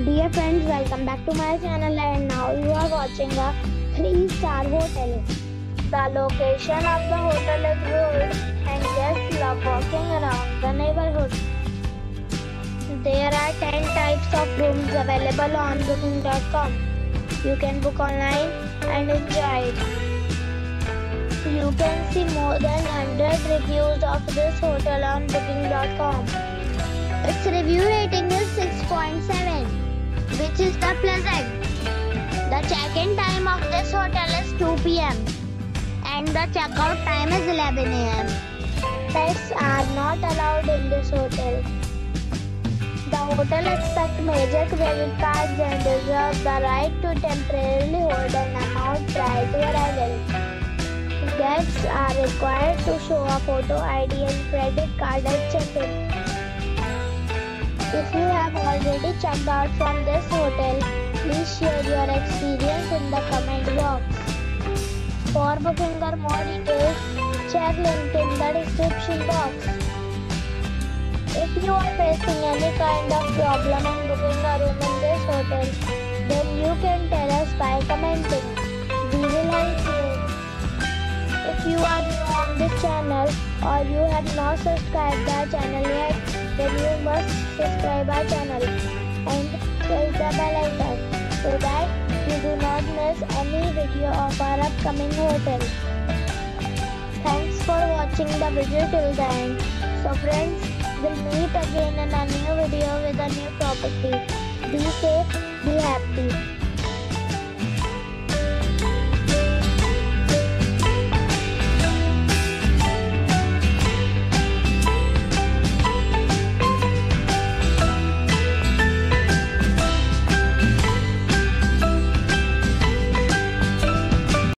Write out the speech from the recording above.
Dear friends, welcome back to my channel, and now you are watching a 3-star hotel. The location of the hotel is good and guests love walking around the neighborhood. There are 10 types of rooms available on booking.com. You can book online and enjoy it. You can see more than 100 reviews of this hotel on booking.com. Its review rating is 6.7, which is the pleasant. The check-in time of this hotel is 2 p.m. and the check-out time is 11 a.m. Pets are not allowed in this hotel. The hotel accepts major credit cards and reserves the right to temporarily hold an amount prior to arrival. Guests are required to show a photo ID and credit card at check-in. If you have already checked out from this hotel, please share your experience in the comment box. For booking or more details, check link in the description box. If you are facing any kind of problem in booking a room in this hotel, then you can tell us by commenting. We will help you. If you are new on this channel or you have not subscribed our channel yet, then you must subscribe our channel and press the bell icon so that you do not miss any video of our upcoming hotel. Thanks for watching the video till the end. So friends, we'll meet again in a new video with a new property. Be safe, be happy.